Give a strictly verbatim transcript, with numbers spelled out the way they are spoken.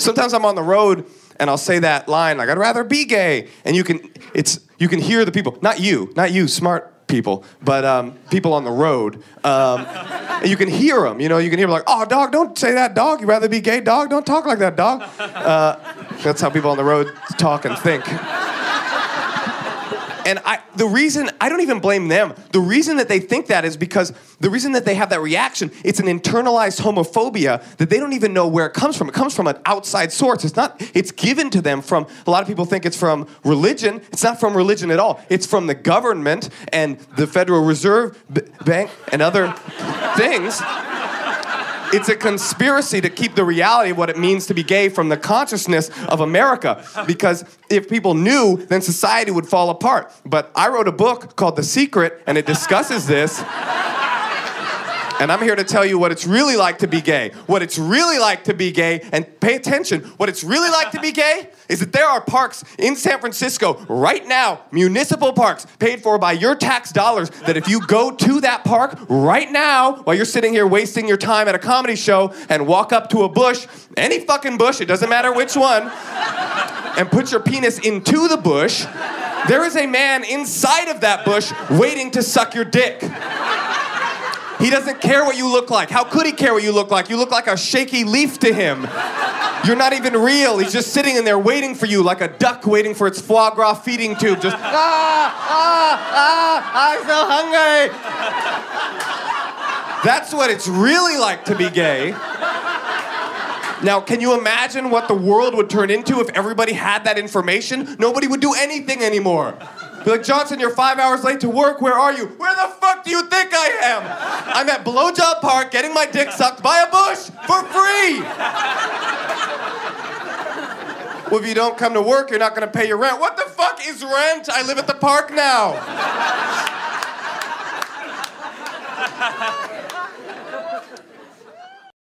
sometimes I'm on the road and I'll say that line, like, I'd rather be gay. And you can, it's, you can hear the people, not you, not you, smart people, but um, people on the road. Um, and you can hear them, you know, you can hear them like, oh, dog, don't say that, dog. You'd rather be gay, dog. Don't talk like that, dog. Uh, that's how people on the road talk and think. And I, the reason, I don't even blame them. The reason that they think that is because the reason that they have that reaction, it's an internalized homophobia that they don't even know where it comes from. It comes from an outside source. It's not, it's given to them from, a lot of people think it's from religion. It's not from religion at all. It's from the government and the Federal Reserve Bank and other things. It's a conspiracy to keep the reality of what it means to be gay from the consciousness of America. Because if people knew, then society would fall apart. But I wrote a book called The Secret, and it discusses this. And I'm here to tell you what it's really like to be gay. What it's really like to be gay, and pay attention, what it's really like to be gay is that there are parks in San Francisco right now, municipal parks, paid for by your tax dollars, that if you go to that park right now, while you're sitting here wasting your time at a comedy show, and walk up to a bush, any fucking bush, it doesn't matter which one, and put your penis into the bush, there is a man inside of that bush waiting to suck your dick. He doesn't care what you look like. How could he care what you look like? You look like a shaky leaf to him. You're not even real. He's just sitting in there waiting for you like a duck waiting for its foie gras feeding tube. Just, ah, ah, ah, I'm so hungry. That's what it's really like to be gay. Now, can you imagine what the world would turn into if everybody had that information? Nobody would do anything anymore. Be like, Johnson, you're five hours late to work. Where are you? Where the fuck do you think I am? I'm at Blowjob Park getting my dick sucked by a bush for free. Well, if you don't come to work, you're not going to pay your rent. What the fuck is rent? I live at the park now.